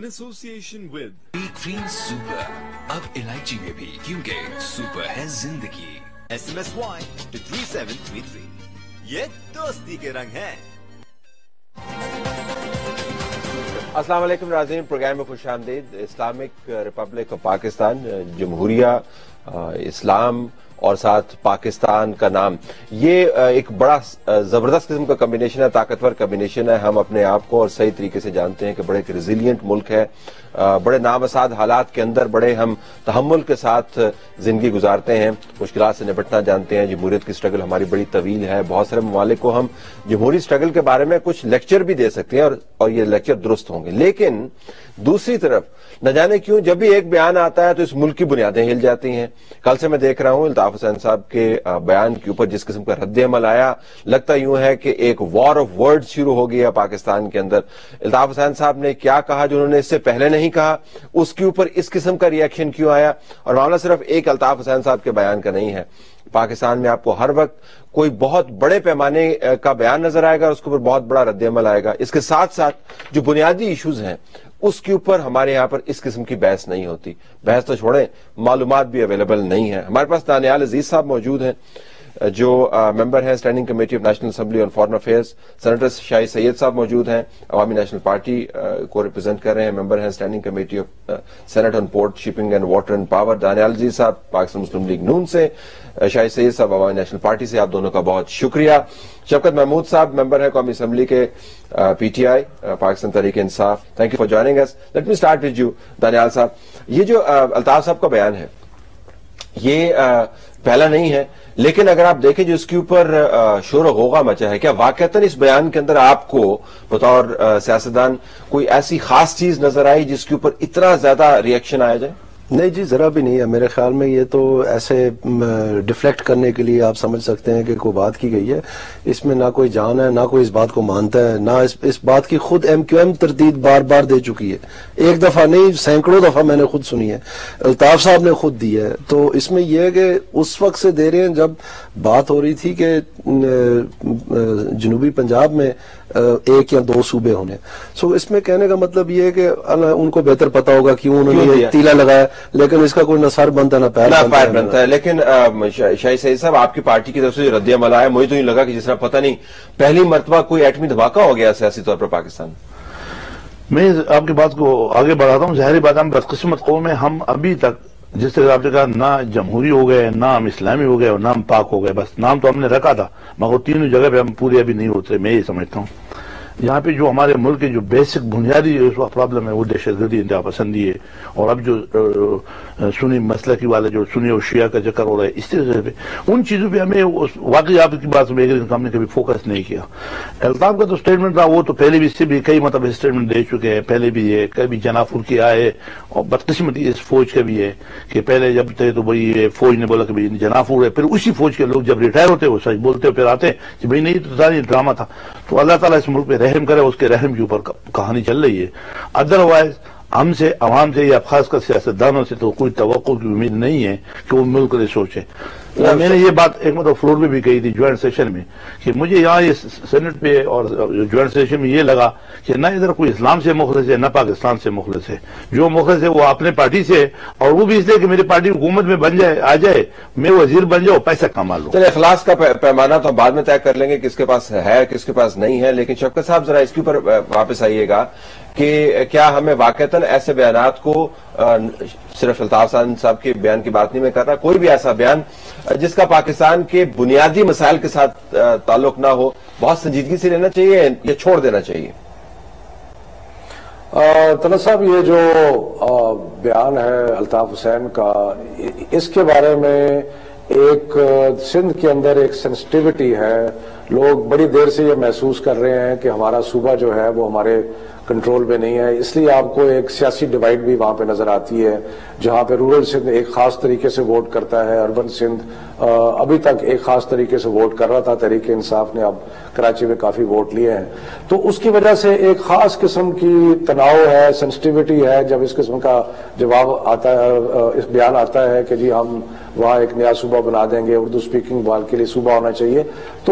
in association with एक free super अब इलायची में भी, क्योंकि सुपर है जिंदगी। SMSY to 3733 ये दोस्ती के रंग हैं। अस्सलाम वालेकुम नाज़रीन, प्रोग्राम में खुश आमदीद। इस्लामिक रिपब्लिक ऑफ पाकिस्तान, जमहूरिया इस्लाम और साथ पाकिस्तान का नाम, ये एक बड़ा जबरदस्त किस्म का कम्बिनेशन है, ताकतवर कम्बिनेशन है। हम अपने आप को और सही तरीके से जानते हैं कि बड़े एक रेजिलियंट मुल्क है, बड़े नामसाद हालात के अंदर बड़े हम तहम्मुल के साथ जिंदगी गुजारते हैं, मुश्किलात से निपटना जानते हैं। जमहूरियत की स्ट्रगल हमारी बड़ी तवील है। बहुत सारे ममालिक को हम जमहूरी स्ट्रगल के बारे में कुछ लेक्चर भी दे सकते हैं और ये लेक्चर दुरुस्त होंगे। लेकिन दूसरी तरफ न जाने क्यों जब भी एक बयान आता है तो इस मुल्क की बुनियादें हिल जाती हैं। कल से मैं देख रहा हूं अल्ताफ हुसैन साहब के बयान के ऊपर जिस किस्म का रद्द-ए-अमल आया, लगता यूं है कि एक वॉर ऑफ वर्ड्स शुरू हो गया पाकिस्तान के अंदर। अल्ताफ हुसैन साहब ने क्या कहा जो उन्होंने इससे पहले नहीं कहा, उसके ऊपर इस किस्म का रिएक्शन क्यों आया? और मामला सिर्फ एक अल्ताफ हुसैन साहब के बयान का नहीं है। पाकिस्तान में आपको हर वक्त कोई बहुत बड़े पैमाने का बयान नजर आएगा और उसके ऊपर बहुत बड़ा रद्द-ए-अमल आएगा। इसके साथ साथ जो बुनियादी इश्यूज हैं उसके ऊपर हमारे यहां पर इस किस्म की बहस नहीं होती। बहस तो छोड़ें, मालूमात भी अवेलेबल नहीं है। हमारे पास दानियाल अजीज साहब मौजूद हैं जो मेंबर हैं standing committee of national assembly on foreign affairs. Senator Shahid Syed साहब मौजूद हैं, अवामी नेशनल पार्टी को रिप्रेजेंट कर रहे हैं, मेंबर हैं standing committee of senate on port shipping and water and power. Daniyal Aziz साहब पाकिस्तान मुस्लिम लीग नून से, शाहिद सैयद साहब अवामी नेशनल पार्टी से। आप दोनों का बहुत शुक्रिया। शफकत महमूद साहब मेंबर है कौमी असेंबली के PTI Pakistan Tehreek Insaf. Thank you for joining us. Let me start with you Daniyal साहब। ये जो अल्ताफ साहब का बयान है ये पहला नहीं है, लेकिन अगर आप देखें जो इसके ऊपर शोर होगा मचा है, क्या वाकईतन इस बयान के अंदर आपको बतौर सियासतदान कोई ऐसी खास चीज नजर आई जिसके ऊपर इतना ज्यादा रिएक्शन आया जाए? नहीं जी, जरा भी नहीं है। मेरे ख्याल में ये तो ऐसे डिफ्लेक्ट करने के लिए आप समझ सकते हैं कि कोई बात की गई है। इसमें ना कोई जान है, ना कोई इस बात को मानता है, ना इस बात की खुद MQM तरदीद बार बार दे चुकी है। एक दफा नहीं, सैकड़ों दफा मैंने खुद सुनी है, अल्ताफ साहब ने खुद दी है। तो इसमें यह है कि उस वक्त से दे रहे हैं जब बात हो रही थी कि जनूबी पंजाब में एक या दो सूबे होने। सो इसमें कहने का मतलब ये है कि उनको बेहतर पता होगा क्यों उन्होंने ये तीला लगाया, लेकिन इसका कोई न सर बनता ना पैर बनता है। लेकिन शाहिद सैयद साहब, आपकी पार्टी की तरफ से जो रद्द-ए-अमल आया, मुझे तो यूं लगा कि जिस तरह पता नहीं पहली मर्तबा कोई एटमी धमाका हो गया सियासी तौर पर पाकिस्तान। मैं आपकी बात को आगे बढ़ाता हूँ। ज़ाहिर बात, हम बदकिस्मत कौम में, हम अभी तक जिस तरह आपने कहा ना जमहूरी हो गए, ना हम इस्लामी हो गए और ना हम पाक हो गए। बस नाम तो हमने रखा था, मगर तीनों जगह पे हम पूरे अभी नहीं होते। मैं ये समझता हूँ यहाँ पे जो हमारे मुल्क की जो बेसिक बुनियादी प्रॉब्लम है वो दहशतगर्दी, इंतहा पसंदी है। और अब जो सुन्नी मसला की वाले जो सुन्नी और शिया का जिक्र हो रहा है, इस तरह पे उन चीजों पे हमें वाकई आपकी बात में हमने कभी फोकस नहीं किया। अल्ताफ का तो स्टेटमेंट था, वो तो पहले भी इससे भी कई मतलब स्टेटमेंट दे चुके हैं। पहले भी ये कभी जनाफुर किया है, और बदकिस्मती इस फौज का भी है कि पहले जब थे तो भाई फौज ने बोला कि भाई जनाफुर है, फिर उसी फौज के लोग जब रिटायर होते वो सच बोलते फिर आते कि भाई नहीं तो सारी ड्रामा था। तो अल्लाह ताला इस मुल्क पे रहम करे, उसके रहम के ऊपर कहानी चल रही है। अदरवाइज हमसे, अवाम से या खासकर सियासतदानों से तो कोई तवक्को की उम्मीद नहीं है कि वो मुल्क के सोचे। मैंने ये बात एक मतलब फ्लोर में भी कही थी ज्वाइंट सेशन में कि मुझे यहाँ ये सेनेट पे और ज्वाइंट सेशन में ये लगा कि न इधर कोई इस्लाम से मुखलिस है, न पाकिस्तान से मुखलिस है। जो मुखलिस है वो अपने पार्टी से है, और वो भी इसलिए कि मेरी पार्टी हुकूमत में बन जाए, आ जाए, मैं वजीर बन जाऊँ, पैसा कमा लूं। चलिए, इखलास का पैमाना तो बाद में तय कर लेंगे, किसके पास है किसके पास नहीं है। लेकिन शफकत साहब जरा इसके ऊपर वापस आइएगा कि क्या हमें वाकईतन ऐसे बयानात को, सिर्फ अल्ताफ साहब के बयान की बात नहीं मैं कर रहा, कोई भी ऐसा बयान जिसका पाकिस्तान के बुनियादी मसाइल के साथ ताल्लुक ना हो, बहुत संजीदगी से लेना चाहिए या छोड़ देना चाहिए? तलत साहब, ये जो बयान है अल्ताफ हुसैन का, इसके बारे में एक सिंध के अंदर एक सेंसिटिविटी है। लोग बड़ी देर से ये महसूस कर रहे हैं कि हमारा सूबा जो है वो हमारे कंट्रोल में नहीं है, इसलिए आपको एक सियासी डिवाइड भी वहां पे नजर आती है, जहां पे रूरल सिंध एक खास तरीके से वोट करता है, अर्बन सिंध अभी तक एक खास तरीके से वोट कर रहा था। तहरीक इंसाफ ने अब कराची में काफी वोट लिए हैं, तो उसकी वजह से एक खास किस्म की तनाव है, सेंसिटिविटी है। जब इस किस्म का जवाब आता है, इस बयान आता है कि जी हम वहां एक नया सूबा बना देंगे, उर्दू स्पीकिंग वाल के लिए सूबा होना चाहिए, तो उससे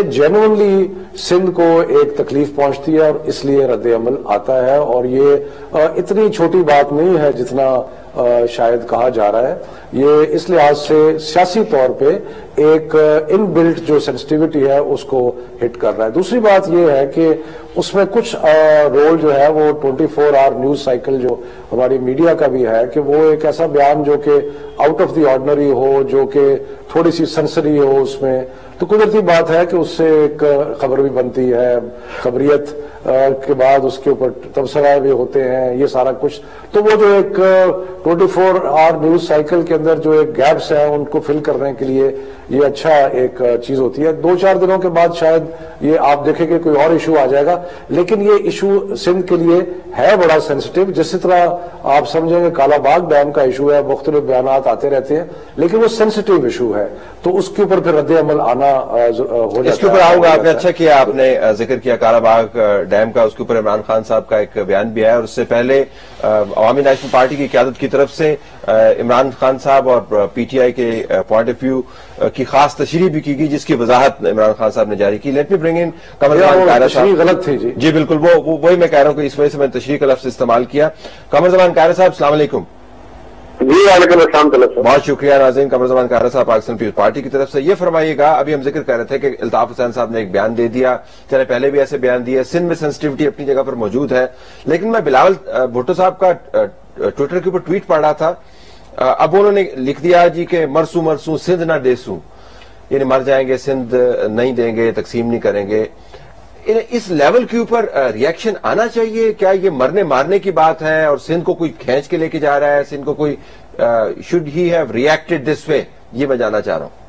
जेन्युइनली सिंध को एक तकलीफ पहुंचती है और इसलिए रद्द अमल आता है, और ये इतनी छोटी बात नहीं है जितना शायद कहा जा रहा है। ये इस लिहाज से सियासी तौर पे एक इनबिल्ट जो सेंसिटिविटी है उसको हिट कर रहा है। दूसरी बात ये है कि उसमें कुछ रोल जो है वो 24 आवर न्यूज साइकिल जो हमारी मीडिया का भी है कि वो एक ऐसा बयान जो कि आउट ऑफ द ऑर्डिनरी हो, जो कि थोड़ी सी सनसनी हो उसमें, तो कुदरती बात है कि उससे एक खबर भी बनती है, खबरियत के बाद उसके ऊपर तबसराए भी होते हैं, ये सारा कुछ। तो वो जो एक 24 आवर न्यूज साइकिल के अंदर जो एक गैप्स हैं उनको फिल करने के लिए ये अच्छा एक चीज होती है। 2-4 दिनों के बाद शायद ये आप देखेंगे कोई और इशू आ जाएगा, लेकिन ये इशू सिंध के लिए है बड़ा सेंसिटिव। जिस तरह आप समझेंगे कालाबाग डैम का इशू है, मुख्तलिफ बयान आते रहते हैं, लेकिन वो सेंसिटिव इशू है, तो उसके ऊपर फिर रद्द अमल आना हो जाता है। इसके ऊपर आऊंगा। आपने अच्छा किया, आपने जिक्र किया कालाबाग डैम का। उसके ऊपर इमरान खान साहब का एक बयान भी है, और उससे पहले अवामी नेशनल पार्टी की क़यादत की तरफ से इमरान खान साहब और पीटीआई के पॉइंट ऑफ व्यू की खास तशरीह भी की गई, जिसकी वजाहत इमरान खान साहब ने जारी की। Let me bring in Qamar Zaira साहब। गलत थी जी बिल्कुल, वही मैं कह रहा हूं कि इस वजह से मैंने तशरीह का लफ्ज इस्तेमाल किया। कमर कायरा साहब, अस्सलाम वालेकुम। जी वालेकुम अस्सलाम। बहुत शुक्रिया नाज़रीन। कमर कायरा साहब पाकिस्तान पीपल्स पार्टी की तरफ से। ये फरमाइएगा, अभी हम जिक्र कर रहे थे कि अल्ताफ हुसैन साहब ने एक बयान दे दिया, चले पहले भी ऐसे बयान दिए, सिंध में सेंसिटिविटी अपनी जगह पर मौजूद है, लेकिन मैं बिलावल भुट्टो साहब का ट्विटर के ऊपर ट्वीट पढ़ रहा था। अब उन्होंने लिख दिया जी कि मरसू मरसू सिंध ना देसू, यानी मर जाएंगे, सिंध नहीं देंगे, तकसीम नहीं करेंगे। इस लेवल के ऊपर रिएक्शन आना चाहिए क्या? ये मरने मारने की बात है और सिंध को कोई खींच के लेके जा रहा है, सिंध को कोई should he have reacted this way, ये मैं जानना चाह रहा हूं।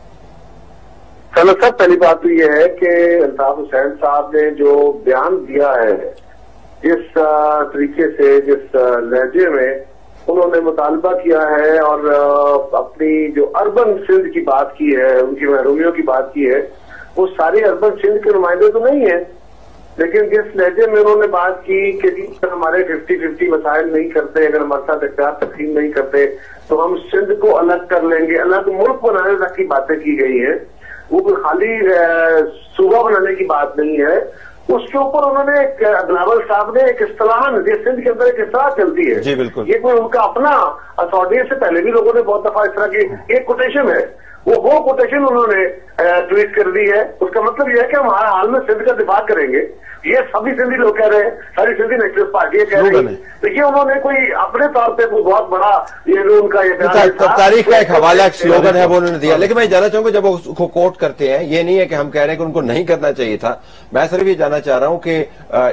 चलो सर, पहली बात तो ये है कि अल्ताफ हुसैन साहब ने जो बयान दिया है, जिस तरीके से, जिस लहजे में उन्होंने मुतालबा किया है और अपनी जो अर्बन सिंध की बात की है, उनकी महरूमियों की बात की है, वो सारे अर्बन सिंध के नुमाइंदे तो नहीं है, लेकिन जिस लहजे में उन्होंने बात की कि हमारे 50-50 मसाइल नहीं करते, अगर हमारे साथ इख्तियार तकसीम नहीं करते तो हम सिंध को अलग कर लेंगे, अलग मुल्क बनाने तक की बातें की गई है, वो खाली सूबा बनाने की बात नहीं है। उसके ऊपर उन्होंने बिलावल साहब ने एक इस्तिलाहन, सिंध के अंदर एक इस्तिलाह चलती है जी, बिल्कुल, ये कोई उनका अपना अथॉरिटी से पहले भी लोगों ने बहुत दफा इस तरह की एक कोटेशन है, वो कोटेशन उन्होंने ट्वीट कर दी है। उसका मतलब यह है कि हम हर हाल में सिंध का दिफा करेंगे, ये सभी सिंधी लोग कह रहे हैं, सारी सिंधी नेशनल पार्टी कह रही है। तो ये उन्होंने कोई अपने तौर पे कोई बहुत बड़ा ये जो उनका ये तारीख का एक हवाला, एक स्लोगन है, वो उन्होंने दिया। लेकिन मैं जानना चाहूंगा, जब वो उसको कोट करते हैं, ये नहीं है कि हम कह रहे हैं कि उनको नहीं करना चाहिए था, मैं सिर्फ ये जानना चाह रहा हूं कि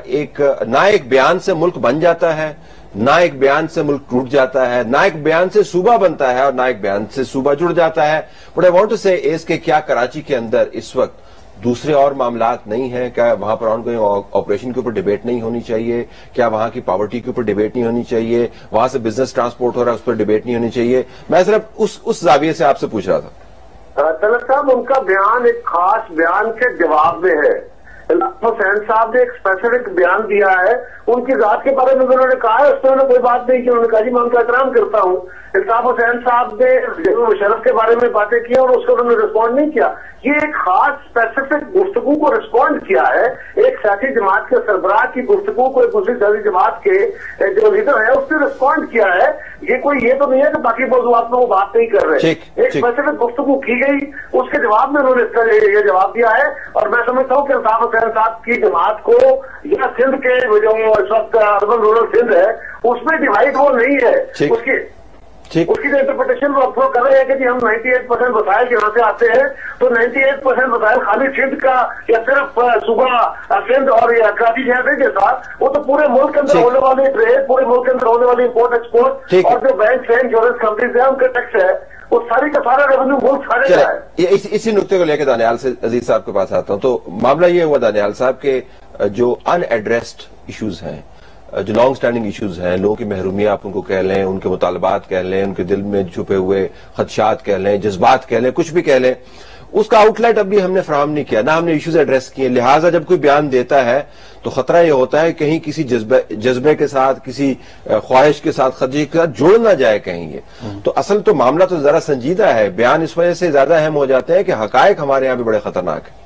ना एक बयान से मुल्क बन जाता है, ना एक बयान से मुल्क टूट जाता है, ना एक बयान से सूबा बनता है और ना एक बयान से सूबा जुड़ जाता है। But I want to say is के क्या कराची के अंदर इस वक्त दूसरे और मामलात नहीं है? क्या वहां पर ऑनगोइंग ऑपरेशन के ऊपर डिबेट नहीं होनी चाहिए? क्या वहां की पॉवर्टी के ऊपर डिबेट नहीं होनी चाहिए? वहां से बिजनेस ट्रांसपोर्ट हो रहा है, उस पर डिबेट नहीं होनी चाहिए? मैं सिर्फ उस जाविये से आपसे पूछ रहा था। तलत साहब, उनका बयान एक खास बयान के जवाब में है। हुसैन साहब ने एक स्पेसिफिक बयान दिया है, उनकी जात के बारे में उन्होंने कहा है, उस पर उन्होंने कोई बात नहीं की। उन्होंने कहा जी मैं उनका एहतराम करता हूँ। अल्ताफ हुसैन साहब ने जनरल मुशर्रफ के बारे में बातें की और उसको उन्होंने रिस्पॉन्ड नहीं किया। ये एक खास स्पेसिफिक गुफ्तगू को रिस्पॉन्ड किया है, एक सियासी जमात के सरबराह की गुफ्तगू को एक दूसरी सियासी जमात के जो लीडर है उसने रिस्पॉन्ड किया है। ये कोई ये तो नहीं है कि बाकी मौजूदात में वो बात नहीं कर रहे। एक स्पेसिफिक गुफ्तगू की गई, उसके जवाब में उन्होंने इसका ये जवाब दिया है। और मैं समझता हूँ कि अल्ताफ हुसैन साहब की जमात को या सिंध के जो इस वक्त अर्बन रूरल सिंध है उसमें डिवाइड वो नहीं है। उसकी जो इंटरप्रिटेशन वो अप्रूव कर रहे हैं कि जी हम 98% वसाइल जहां से आते हैं, तो 98% वसाइल खाली सिंध का या सिर्फ सूबा सिंध और कराची शहर के साथ, वो तो पूरे मुल्क के अंदर होने वाली ट्रेड, पूरे मुल्क के अंदर होने वाली इम्पोर्ट एक्सपोर्ट और जो बैंक है, इंश्योरेंस कंपनीज है, उनका टैक्स है, वो सारी का सारा रेवेन्यू मुल्क सारे का है। इसी नुकते को लेकर दानियाल से अजीज साहब के पास आता हूं। तो मामला ये हुआ दानियाल साहब के जो अनएड्रेस्ड इश्यूज हैं, जो लॉन्ग स्टैंडिंग इश्यूज हैं, लोगों की महरूमियां आप उनको कह लें, उनके मुतालबात कह लें, उनके दिल में छुपे हुए खदशात कह लें, जज्बात कह लें, कुछ भी कह लें, उसका आउटलेट अभी हमने फराहम नहीं किया, ना हमने इश्यूज एड्रेस किए। लिहाजा जब कोई बयान देता है तो खतरा यह होता है कहीं किसी जज्बे के साथ, किसी ख्वाहिश के साथ, खदशे के साथ जुड़ ना जाए कहीं ये। तो असल तो मामला तो जरा संजीदा है, बयान इस वजह से ज्यादा अहम हो जाते हैं कि हकायक हमारे यहां भी बड़े खतरनाक है।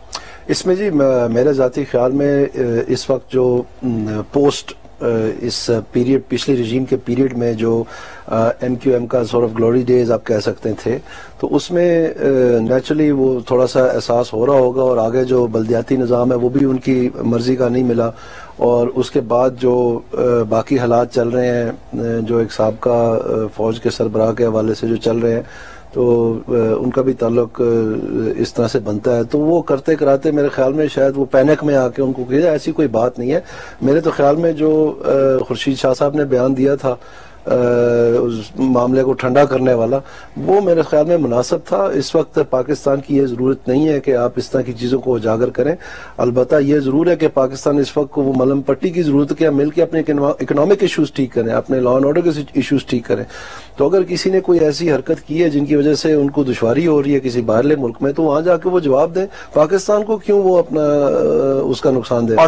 اس میں جی میرے ذاتی خیال میں اس وقت جو پوسٹ اس پیریڈ پچھلے رجیم کے پیریڈ میں جو ایم کیو ایم کا سورٹ آف گلوری ڈیز آپ کہہ سکتے تھے، تو اس میں نیچرلی وہ تھوڑا سا احساس ہو رہا ہوگا، اور آگے جو بلدیاتی نظام ہے وہ بھی ان کی مرضی کا نہیں ملا، اور اس کے بعد جو باقی حالات چل رہے ہیں جو ایک سابقہ فوج کے سربراہ کے حوالے سے جو چل رہے ہیں، تو ان کا بھی تعلق اس طرح سے بنتا ہے، تو وہ کرتے کراتے میرے خیال میں شاید وہ پینک میں آ کے ان کو کہا ایسی کوئی بات نہیں ہے۔ میرے تو خیال میں جو خورشید شاہ صاحب نے بیان دیا تھا اس معاملے کو ٹھنڈا کرنے والا، وہ میرے خیال میں مناسب تھا۔ اس وقت پاکستان کی یہ ضرورت نہیں ہے کہ آپ اس طرح کی چیزوں کو اجاگر کریں، البتہ یہ ضرور ہے کہ پاکستان اس وقت کو وہ ملم پٹی کی ضرورت ہے کہ مل کے اپنے اکنامک ایشوز ٹھیک کریں، اپنے لا اینڈ آرڈر کے ایشوز ٹھیک کریں۔ تو اگر کسی نے کوئی ایسی حرکت کی ہے جن کی وجہ سے ان کو دشواری ہو رہی ہے کسی باہرلے ملک میں، تو وہاں جا کے وہ جواب دیں، پاکستان کو کیوں وہ اپنا اس کا نقصان دے۔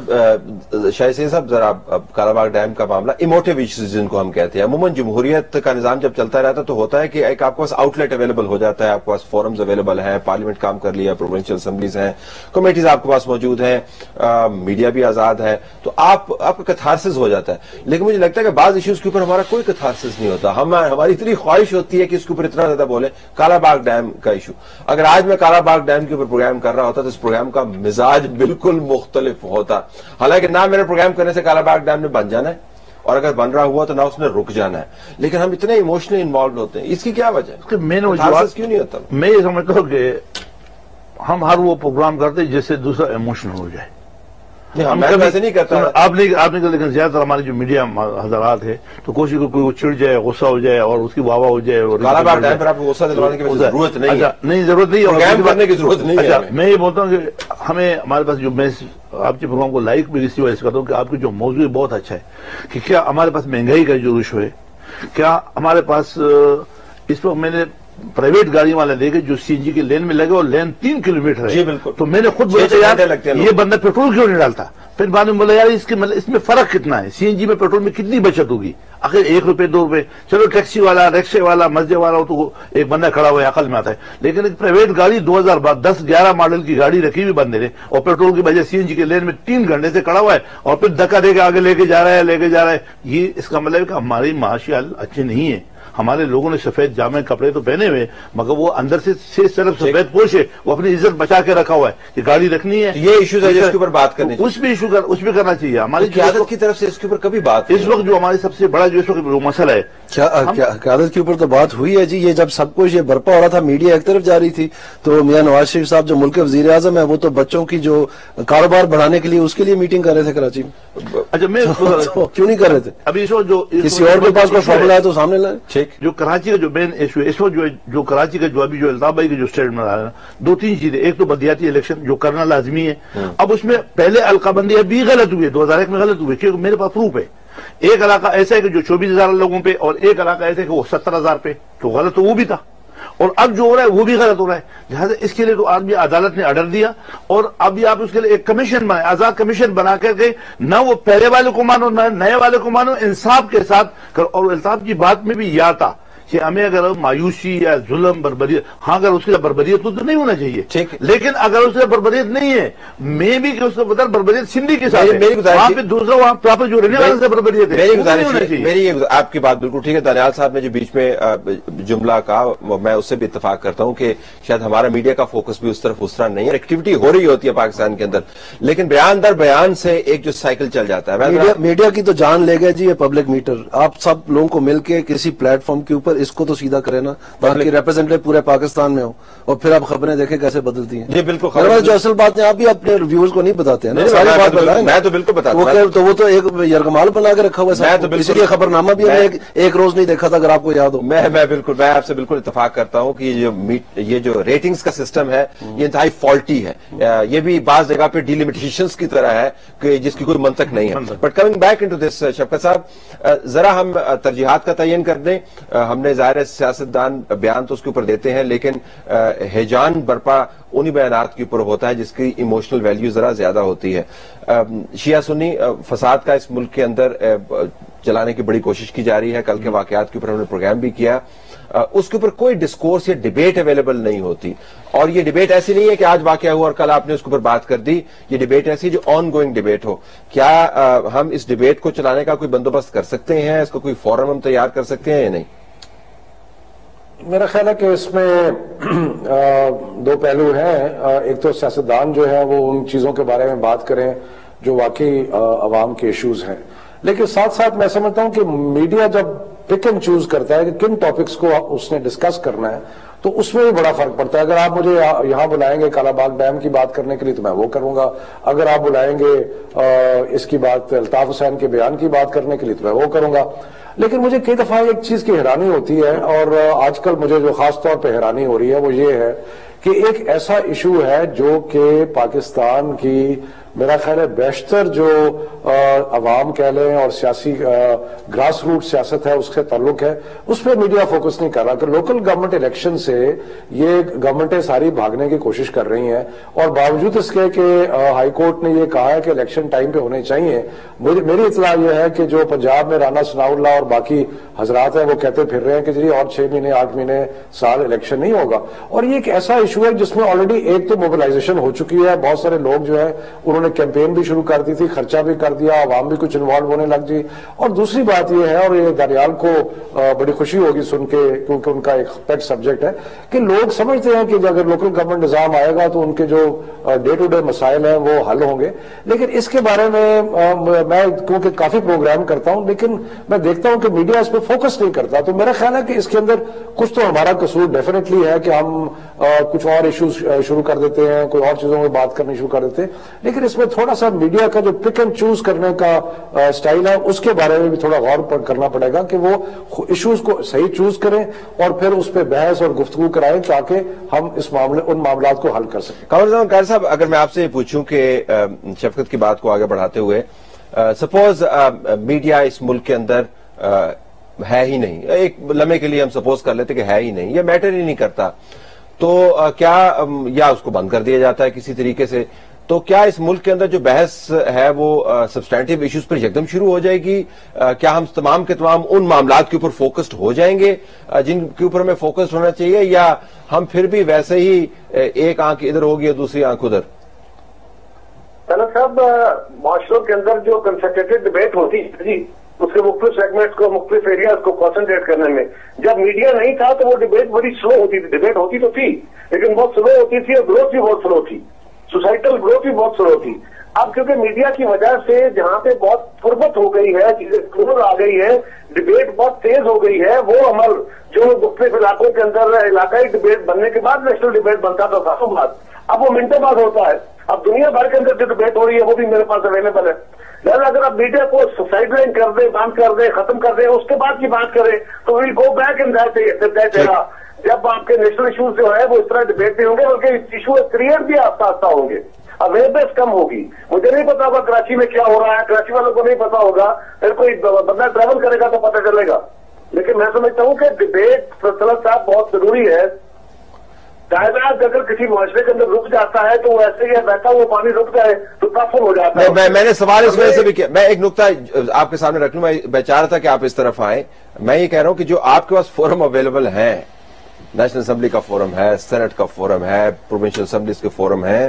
اور شاہد سید صاحب، ذرا کالا باغ ڈیم کا معاملہ ایموٹیو ایشوز جن کو ہم کہتے ہیں، عموماً جمہوریت کا نظام جب چلتا رہتا تو ہوتا ہے کہ ایک آپ کے پاس آؤٹ لیٹ اویلیبل ہو جاتا ہے، آپ کے پاس فورمز اویلیبل ہیں، پارلیمنٹ کام کر لیا، پروونشل اسمبلیز ہیں، کمیٹیز آپ کے پاس موجود ہیں، میڈیا بھی آزاد ہے، تو آپ کا کتھارسس ہو جاتا ہے۔ لیکن مجھے لگتا ہے کہ بعض ایشوز کے اوپر ہمارا کوئی کتھارسس نہیں ہوتا، ہماری اتنی خواہش ہوتی ہے کہ اس کے اوپر اتنا زیادہ بولیں۔ کالا باغ ڈیم کا ایشو، اگر آج میں کالا باغ ڈیم کے اوپر پروگرام کر رہا ہوتا تو اس پروگرام کا مزاج بالکل مختلف ہوتا، حالانکہ نہ میرے پروگرام کرنے سے کالا باغ ڈیم نے بن جانا ہے، اور اگر بن رہا ہوا تو نہ اس نے رک جانا ہے، لیکن ہم اتنے ایموشنلی انوالوڈ ہوتے ہیں، اس کی کیا وجہ ہے؟ کیوں نہیں ہوتا؟ میں یہ سمجھتا ہوں کہ ہم ہر وہ پروگرام کرتے جس سے دوسرا ایموشن ہو جائے۔ میں ایسے نہیں کرتا، آپ نے لیکن زیادہ تر ہمارے جو میڈیا حضرات ہے تو کوشش کو کوئی چڑ جائے، غصہ ہو جائے اور اس کی واہ واہ ہو جائے، اور کالا باغ ڈیم پر آپ کو غصہ دلوانے کی ضرورت نہیں ہے۔ نہیں، ضرورت نہیں پروگرام کرنے کی ضرورت نہیں ہے۔ میں یہ بولتا ہوں کہ ہمیں ہمارے پاس جو میں آپ کے پروگرام کو لائک بھی اسی وجہ سے کرتا ہوں کہ آپ کی جو موضوع بہت اچھا ہے کہ کیا ہمارے پاس مہنگائی کا جو ایشو ہے، کیا ہمارے پاس اس وقت میں نے پرائیویٹ گاڑی والے دیکھے جو سی این جی کے لین میں لگے اور لین 3 کلومیٹر ہے، تو میں نے خود بولا یار یہ بندہ پیٹرول کیوں نہیں ڈالتا، پھر بعد میں بولا یار اس میں فرق کتنا ہے، سی این جی میں پیٹرول میں کتنی بچت ہوگی، آخر 1 روپے 2 روپے، چلو ٹیکسی والا، رکشے والا، مسجد والا ہو تو ایک بندہ کھڑا ہوا ہے عقل میں آتا ہے، لیکن ایک پرائیویٹ گاڑی 2010-11 ماڈل کی گاڑی رکھی ہوئی بندے نے اور پیٹرول کی وجہ سی این جی کے لین میں 3 گھنٹے سے کھڑا ہوا ہے اور پھر دھکا دے کے آگے لے کے جا رہا ہے، یہ اس کا مطلب ہے کہ ہماری معاشی حال اچھے نہیں ہے۔ ہمارے لوگوں نے سفید جامع کپڑے تو پہنے ہوئے مگر وہ اندر سے صرف سفید پوش ہے، وہ اپنی عزت بچا کے رکھا ہوا ہے کہ گاڑی رکھنی ہے۔ یہ ایشوز ہے جس کے اوپر بات کرنی اس بھی کرنا چاہیے۔ ہماری قیادت کی طرف سے اس کے اوپر کبھی بات، اس وقت جو ہماری سب سے بڑا جو اس وقت جو مسئلہ ہے، قیادت کے اوپر تو بات ہوئی ہے جی، یہ جب سب کچھ یہ برپا ہو رہا تھا، میڈیا ایک طرف جا رہی تھی، تو میاں نواز شریف صاحب جو ملک کے وزیر اعظم ہیں وہ تو بچوں کی جو کاروبار بڑھانے کے لیے اس کے لیے میٹنگ کر رہے تھے کراچی میں۔ اچھا، میں کیوں نہیں کر رہے تھے؟ ابھی اس وقت جو کسی اور کے پاس کوئی فارمولا ہے تو سامنے لائیں۔ جو کراچی کا جو مین ایشو ہے اس وقت جو کراچی کا جو ابھی جو الطاف بھائی کے جو اسٹیٹمنٹ آ رہا ہے، 2-3 چیزیں، ایک تو بلدیاتی الیکشن جو کرنا لازمی ہے، اب اس میں پہلے حلقہ بندی ابھی غلط ہوئی ہے، 2001 میں غلط ہوئی ہے کیونکہ میرے پاس پروف ہے، ایک علاقہ ایسا ہے کہ جو 24,000 لوگوں پہ اور ایک علاقہ ایسا ہے کہ وہ 70,000 پہ، تو غلط تو وہ بھی تھا اور اب جو ہو رہا ہے وہ بھی غلط ہو رہا ہے، لہٰذا اس کے لیے تو آدمی عدالت نے آرڈر دیا اور اب بھی آپ اس کے لیے ایک کمیشن بنائے، آزاد کمیشن بنا کر کے نہ وہ پہلے والے کو مانو نہ نئے والے کو مانو، انصاف کے ساتھ اور الطاف کی بات میں بھی یہ آتا کہ ہمیں اگر مایوسی یا ظلم بربریت، ہاں اگر اس کے بربریت تو نہیں ہونا چاہیے، لیکن اگر اس کے بربریت نہیں ہے میں بھی کہ اس کو بتا بربریت سندھی کے ساتھ وہاں پہ دوسرا وہاں پراپر جو رہنے والے سے بربریت ہے۔ میری آپ کی بات بالکل ٹھیک ہے، دانیال صاحب نے جو بیچ میں جملہ کہا میں اس سے بھی اتفاق کرتا ہوں کہ شاید ہمارا میڈیا کا فوکس بھی اس طرح نہیں ہے، ایکٹیویٹی ہو رہی ہوتی ہے پاکستان کے اندر، لیکن بیان در بیان سے ایک جو سائیکل چل جاتا ہے۔ میڈیا کی تو جان لے گئے جی یہ پبلک میٹر، آپ سب لوگوں کو مل کے کسی پلیٹ فارم کے اوپر اس کو تو سیدھا کرے نا تاکہ ریپرزینٹیو پورے پاکستان میں ہو، اور پھر آپ خبریں دیکھیں کیسے بدلتی ہیں۔ جی بالکل، جو اصل بات ہے آپ بھی اپنے ریویوز کو نہیں بتاتے ہیں، ساری بات بتائیں، میں تو بالکل بتاتا ہوں، تو وہ تو ایک یرغمال بنا کے رکھا ہوا ہے، اسی لیے خبر نامہ بھی ایک روز نہیں دیکھا تھا اگر آپ کو یاد ہو۔ میں آپ سے بالکل اتفاق کرتا ہوں کہ یہ جو ریٹنگز کا سسٹم ہے یہ انتہائی فالٹی ہے، یہ بھی بعض جگہ پہ ڈیلیمیٹیشنز کی طرح ہے کہ جس کی کوئی منطق نہیں ہے۔ But coming back into this Shafqat صاحب، ذرا ہم ترجیحات کا تعین کر دیں، ہم نے ظاہر سیاستدان بیان تو اس کے اوپر دیتے ہیں لیکن ہیجان برپا انہی بیانات کے اوپر ہوتا ہے جس کی ایموشنل ویلیو ذرا زیادہ ہوتی ہے۔ شیعہ سنی فساد کا اس ملک کے اندر چلانے کی بڑی کوشش کی جا رہی ہے، کل کے واقعات کے اوپر ہم نے پروگرام بھی کیا، اس کے اوپر کوئی ڈسکورس یا ڈبیٹ اویلیبل نہیں ہوتی. اور یہ ڈبیٹ ایسی نہیں ہے کہ آج واقعہ ہوا اور کل آپ نے اس کے اوپر بات کر دی. یہ ڈبیٹ ایسی ہے جو آن گوئنگ ڈبیٹ ہو. کیا ہم اس ڈبیٹ کو چلانے کا کوئی بندوبست کر سکتے ہیں؟ اس کا کوئی فورم ہم تیار کر سکتے ہیں یا نہیں؟ میرا خیال ہے کہ اس میں دو پہلو ہیں. ایک تو سیاستدان جو ہے وہ ان چیزوں کے بارے میں بات کریں جو واقعی عوام کے ایشوز ہیں، لیکن ساتھ ساتھ میں سمجھتا ہوں کہ میڈیا جب پک اینڈ چوز کرتا ہے کہ کن ٹاپکس کو اس نے ڈسکس کرنا ہے تو اس میں بھی بڑا فرق پڑتا ہے. اگر آپ مجھے یہاں بلائیں گے کالا باغ ڈیم کی بات کرنے کے لیے تو میں وہ کروں گا. اگر آپ بلائیں گے اس کی بات الطاف حسین کے بیان کی بات کرنے کے لیے تو میں وہ کروں گا. لیکن مجھے کئی دفعہ ایک چیز کی حیرانی ہوتی ہے، اور آج کل مجھے جو خاص طور پہ حیرانی ہو رہی ہے وہ یہ ہے کہ ایک ایسا ایشو ہے جو کہ پاکستان کی میرا خیال ہے بیشتر جو عوام کہہ لیں اور سیاسی گراس روٹ سیاست ہے اس سے تعلق ہے، اس پہ میڈیا فوکس نہیں کر رہا. کہ لوکل گورنمنٹ الیکشن سے یہ گورنمنٹیں ساری بھاگنے کی کوشش کر رہی ہیں، اور باوجود اس کے کہ ہائی کورٹ نے یہ کہا ہے کہ الیکشن ٹائم پہ ہونے چاہیے. میری اطلاع یہ ہے کہ جو پنجاب میں رانا ثناء اللہ اور باقی حضرات ہیں وہ کہتے پھر رہے ہیں کہ جی اور 6 مہینے 8 مہینے سال الیکشن نہیں ہوگا. اور یہ ایک ایسا ایشو ہے جس میں آلریڈی ایک تو موبلائزیشن ہو چکی ہے، بہت سارے لوگ جو ہے انہوں نے کیمپین بھی شروع کر دی تھی، خرچہ بھی کر دیا، عوام بھی کچھ انوالو ہونے لگ جی. اور دوسری بات یہ ہے، اور یہ دانیال کو بڑی خوشی ہوگی سن کے کیونکہ ان کا ایک پیٹ سبجیکٹ ہے، کہ لوگ سمجھتے ہیں کہ اگر لوکل گورنمنٹ نظام آئے گا تو ان کے جو ڈے ٹو ڈے مسائل ہیں وہ حل ہوں گے. لیکن اس کے بارے میں میں کیونکہ کافی پروگرام کرتا ہوں لیکن میں دیکھتا ہوں کہ میڈیا اس پہ فوکس نہیں کرتا. تو میرا خیال ہے کہ اس کے اندر کچھ تو ہمارا قصور ڈیفینیٹلی ہے کہ ہم کچھ اور ایشوز شروع کر دیتے ہیں، کوئی اور چیزوں میں بات کرنی شروع کر دیتے ہیں. لیکن اس میں تھوڑا سا میڈیا کا جو پک اینڈ چوز کرنے کا سٹائل ہے اس کے بارے میں بھی تھوڑا غور کرنا پڑے گا کہ وہ ایشوز کو صحیح چوز کریں اور پھر اس پہ بحث اور گفتگو کرائیں تاکہ ہم ان معاملات کو حل کر سکیں. قمر قائر صاحب، اگر میں آپ سے یہ پوچھوں کہ شفقت کی بات کو آگے بڑھاتے ہوئے سپوز میڈیا اس ملک کے اندر ہے ہی نہیں، ایک لمحے کے لیے ہم سپوز کر لیتے کہ ہے ہی نہیں، یہ میٹر ہی نہیں کرتا، تو کیا یا اس کو بند کر دیا جاتا ہے کسی طریقے سے، تو کیا اس ملک کے اندر جو بحث ہے وہ سبسٹینٹیو ایشوز پر یکدم شروع ہو جائے گی؟ کیا ہم تمام کے تمام ان معاملات کے اوپر فوکسڈ ہو جائیں گے جن کے اوپر ہمیں فوکسڈ ہونا چاہیے، یا ہم پھر بھی ویسے ہی ایک آنکھ ادھر ہوگی اور دوسری آنکھ ادھر؟ طلعت صاحب، معاشروں کے اندر جو کنسنٹریٹڈ ڈبیٹ ہوتی ہے جی، اس کے مختلف سیگمنٹس کو، مختلف ایریاز کو کانسنٹریٹ کرنے میں، جب میڈیا نہیں تھا تو وہ ڈبیٹ بڑی سلو ہوتی تھی. ڈبیٹ ہوتی تو تھی لیکن بہت سلو ہوتی تھی اور گروتھ بھی بہت سلو تھی، سوسائٹل گروتھ بھی بہت سلو تھی. اب کیونکہ میڈیا کی وجہ سے جہاں پہ بہت فربت ہو گئی ہے، چیزیں کلر آ گئی ہے، ڈبیٹ بہت تیز ہو گئی ہے، وہ عمل جو مختلف علاقوں کے اندر علاقائی ڈبیٹ بننے کے بعد نیشنل ڈبیٹ بنتا تھا سالوں بعد، اب وہ منٹوں بعد ہوتا ہے. اب دنیا بھر کے اندر جو ڈبیٹ ہو رہی ہے وہ بھی میرے پاس اویلیبل ہے. لہٰذا اگر آپ میڈیا کو سائڈ لائن کر دیں، بند کر دیں، ختم کر دیں، اس کے بعد کی بات کریں تو well go back in that era. جب آپ کے نیشنل ایشوز جو ہے وہ اس طرح ڈبیٹ نہیں ہوں گے بلکہ ایشو کریٹ بھی آہستہ آہستہ ہوں گے، اویئرنیس کم ہوگی. مجھے نہیں پتا ہوگا کراچی میں کیا ہو رہا ہے، کراچی والوں کو نہیں پتا ہوگا، پھر کوئی بندہ ٹریول کرے گا تو پتہ چلے گا. لیکن میں سمجھتا ہوں کہ ڈبیٹ طلعت صاحب بہت ضروری ہے. کائنات اگر کسی معاشرے کے اندر رک جاتا ہے تو وہ ایسے ہی بہتا ہوا پانی رک جائے تو تفصیل ہو جاتا ہے. میں نے سوال اس وجہ سے بھی کیا، میں ایک نقطہ آپ کے سامنے رکھ لوں، میں چاہ رہا تھا کہ آپ اس طرف آئیں. میں یہ کہہ رہا ہوں کہ جو آپ کے پاس فورم اویلیبل ہیں، نیشنل اسمبلی کا فورم ہے، سینٹ کا فورم ہے، پروونشل اسمبلیز کے فورم ہیں،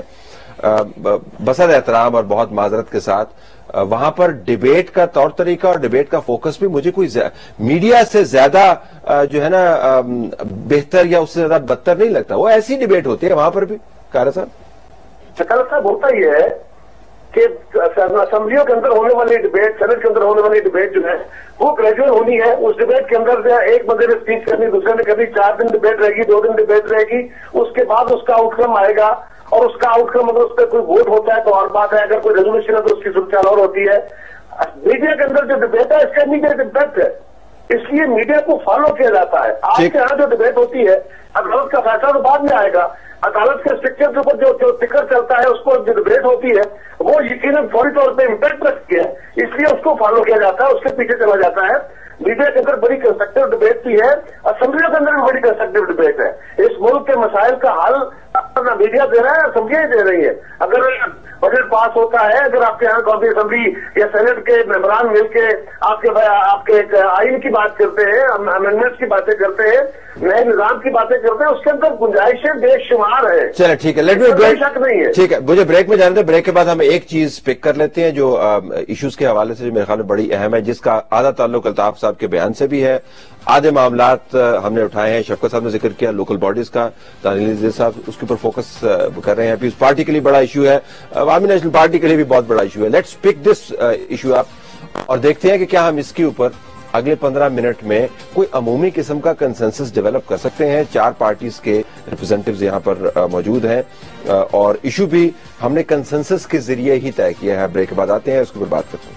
بصد احترام اور بہت معذرت کے ساتھ وہاں پر ڈیبیٹ کا طور طریقہ اور ڈیبیٹ کا فوکس بھی مجھے کوئی میڈیا سے زیادہ جو ہے نا بہتر یا اس سے زیادہ بدتر نہیں لگتا. وہ ایسی ڈیبیٹ ہوتی ہے وہاں پر بھی. قائر صاحب، صاحب ہوتا یہ ہے کہ اسمبلیوں کے اندر ہونے والی ڈبیٹ، سینٹ کے اندر ہونے والی ڈبیٹ جو ہے وہ گریجویٹ ہونی ہے. اس ڈبیٹ کے اندر جو ہے ایک بندے نے اسپیچ کرنی، دوسرے نے کرنی، 4 دن ڈبیٹ رہے گی، 2 دن ڈبیٹ رہے گی، اس کے بعد اس کا آؤٹ کم آئے گا. اور اس کا آؤٹ کم اگر اس پہ کوئی ووٹ ہوتا ہے تو اور بات ہے، اگر کوئی ریزولوشن ہے تو اس کی صورتحال اور ہوتی ہے. میڈیا کے اندر جو ڈبیٹ ہے اس کا میڈیا امپیکٹ ہے، اس لیے میڈیا کو فالو کیا جاتا ہے. آپ کے یہاں جو ڈبیٹ ہوتی ہے عدالت کا فیصلہ تو بعد میں آئے گا، عدالت کے اسٹرکچر کے اوپر جو ٹکر چلتا ہے اس کو جو ڈبیٹ ہوتی ہے وہ یقیناً فوری طور پہ امپیکٹ رکھتی ہے، اس لیے اس کو فالو کیا جاتا ہے، اس کے پیچھے چلا جاتا ہے. میڈیا کے اندر بڑی کنسٹرکٹیو ڈبیٹ بھی ہے، اسمبلیوں کے اندر بھی بڑی کنسٹرکٹیو ڈبیٹ ہے. اس ملک کے مسائل کا حل نہ میڈیا دے رہا ہے، اسمبلیاں دے رہی ہے. اگر बजट पास होता है, अगर आपके यहाँ कौमी असम्बली या सेनेट के मेंबरान मिलके आपके आइन की बात करते हैं, अमेंडमेंट्स की बातें करते हैं, नए निजाम की बातें करते हैं, उसके अंदर गुंजाइशें बेशुमार है। चलो ठीक है, लेट मी ब्रेक, शक नहीं है। ठीक है, मुझे ब्रेक में जाने दे, ब्रेक के बाद हम एक चीज पिक कर लेते हैं जो इश्यूज के हवाले से मेरे ख्याल में बड़ी अहम है, जिसका आधा ताल्लुक अल्ताफ साहब के बयान से भी है, आधे मामलात हमने उठाए हैं। शफकत साहब ने जिक्र किया लोकल बॉडीज का, तानील साहब उसके ऊपर फोकस कर रहे हैं। पीपल्स पार्टी के लिए बड़ा इशू है, अवामी नेशनल पार्टी के लिए भी बहुत बड़ा इशू है। Let's pick this issue up और देखते हैं कि क्या हम इसके ऊपर अगले 15 मिनट में कोई अमूमी किस्म का कंसेंसस डेवलप कर सकते हैं। 4 पार्टीज के रिप्रेजेंटेटिव्स यहां पर मौजूद हैं और इशू भी हमने कंसेंसस के जरिए ही तय किया है। ब्रेक के बाद आते हैं, उसके ऊपर बात करते हैं।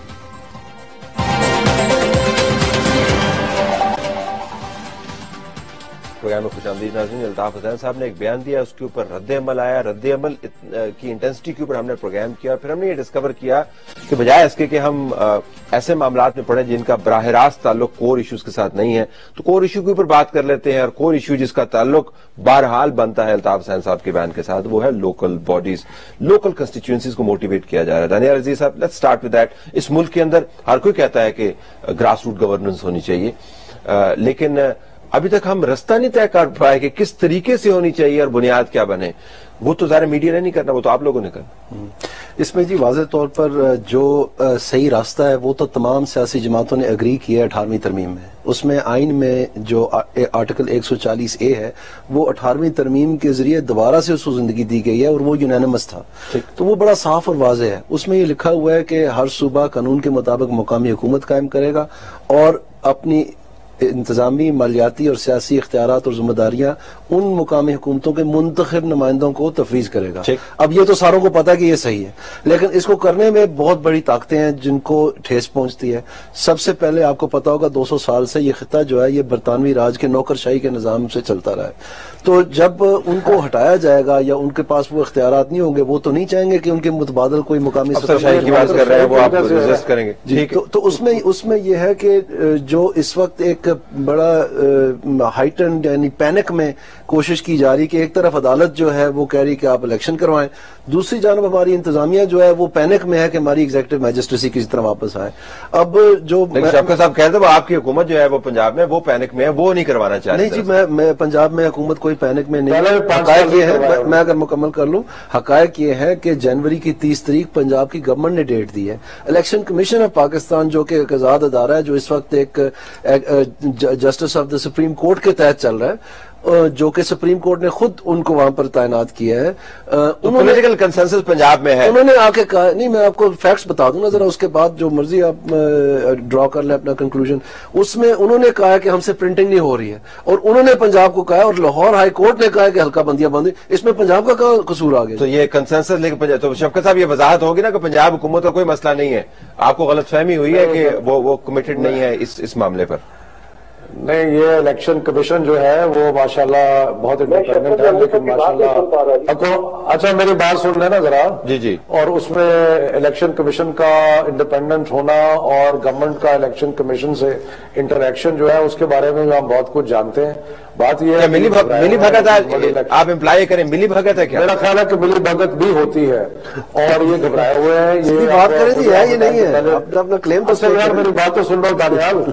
प्रोग्राम में खुशामदीद नाज़रीन। अल्ताफ हुसैन साहब ने एक बयान दिया, उसके ऊपर रद्द-ए-अमल आया। रद्द-ए-अमल की इंटेंसिटी के ऊपर हमने प्रोग्राम किया, फिर हमने ये डिस्कवर किया कि बजाय इसके कि हम ऐसे मामलात में पड़े जिनका बराह रास्त ताल्लुक कोर इश्यूज के साथ नहीं है, तो कोर इशू के ऊपर बात कर लेते हैं। और कोर इशू जिसका ताल्लुक बहरहाल बनता है अल्ताफ हुसैन साहब के बयान के साथ, वो है लोकल बॉडीज, लोकल कंस्टिट्यूएंसीज को मोटिवेट किया जा रहा है। दानियाल अजीज साहब, लेट्स स्टार्ट विद दैट। इस मुल्क के अंदर हर कोई कहता है कि ग्रास रूट गवर्नेंस होनी चाहिए, लेकिन अभी तक हम रास्ता नहीं तय कर पाए कि किस तरीके से होनी चाहिए और बुनियाद क्या बने। वो तो ज़ाहिर मीडिया ने नहीं करना, वो तो आप लोगों ने करना। इसमें जी वाज़ेह तौर पर जो सही रास्ता है वो तो तमाम सियासी जमातों ने एग्री किया है 18वीं तरमीम में। उसमें आइन में जो आर्टिकल 140A है वो 18वीं तरमीम के जरिए दोबारा से उसको जिंदगी दी गई है और वो यूनानिमस था, तो वो बड़ा साफ और वाज़ेह है। उसमें ये लिखा हुआ है कि हर सूबा कानून के मुताबिक मुकामी हुकूमत कायम करेगा और अपनी इंतजामी, मालियाती और सियासी इख्तियारात और जिम्मेदारियां उन मुकामी हुकूमतों के मुंतखब नुमाइंदों को तफवीज करेगा। अब ये तो सारों को पता है कि ये सही है, लेकिन इसको करने में बहुत बड़ी ताकतें हैं जिनको ठेस पहुंचती है। सबसे पहले आपको पता होगा 200 साल से ये खिता जो है ये बरतानवी राज के नौकरशाही के निजाम से चलता रहा है, तो जब उनको हटाया जाएगा या उनके पास वो इख्तियारात नहीं होंगे, वो तो नहीं चाहेंगे कि उनके मुतबादल कोई मुकामी सत्ताशाही की बात कर रहे हैं, वो आप रिजेस्ट करेंगे। तो उसमें यह है कि जो इस वक्त एक बड़ा हाइटेंड यानी पैनिक में कोशिश की जा रही कि एक तरफ अदालत जो है वो कह रही कि आप इलेक्शन करवाएं, दूसरी जानब हमारी इंतजामिया जो है वो पैनिक में है कि हमारी एग्जीक्यूटिव मैजिस्ट्रेसी किसी तरह वापस आए। अब जो शफकत साहब कहते हैं आपकी हुकूमत जो है वो पंजाब में वो पैनिक में है, वो नहीं करवाना चाहती। नहीं जी, मैं पंजाब में हुकूमत कोई पैनिक में नहीं है। हकायक ये है, मैं अगर मुकम्मल कर लूं, हकायक ये है कि जनवरी की 30 तारीख पंजाब की गवर्नमेंट ने डेट दी है। इलेक्शन कमीशन ऑफ पाकिस्तान जो कि एक आजाद अदारा है, जो इस वक्त एक justice of the Supreme Court के तहत चल रहा है, जो कि सुप्रीम कोर्ट ने खुद उनको वहां पर तैनात किया है। पॉलिटिकल कंसेंसस पंजाब में है। उन्होंने आके कहा, नहीं मैं आपको फैक्ट्स बता दूंगा जरा, उसके बाद जो मर्जी आप ड्रॉ कर ले अपना कंक्लूजन। उसमें उन्होंने कहा कि हमसे प्रिंटिंग नहीं हो रही है, और उन्होंने पंजाब को कहा, और लाहौर हाई कोर्ट ने कहा कि हल्का बंदियां बंदी। इसमें पंजाब का क्या कसूर आ गया? तो ये कंसेंसस लेकर तो शफकत साहब ये वजाहत होगी ना कि पंजाब हुकूमत का कोई मसला नहीं है, आपको गलतफहमी हुई है कि वो कमिटेड नहीं है इस मामले पर। नहीं, ये इलेक्शन कमीशन जो है वो माशाल्लाह बहुत इंडिपेंडेंट है, लेकिन माशाल्लाह आपको अच्छा मेरी बात सुन लेना जरा। जी जी। और उसमें इलेक्शन कमीशन का इंडिपेंडेंट होना और गवर्नमेंट का इलेक्शन कमीशन से इंटरेक्शन जो है उसके बारे में हम बहुत कुछ जानते हैं। बात ये है मिली भगत आप इम्प्लाई करें, मिली भगत है क्या? मेरा ख्याल है कि मिली भगत भी होती है और ये घबराए हुए हैं। ये बात करें जी, है ये नहीं है, अपना क्लेम तो यार मेरी बात तो सुन लो दानियाल।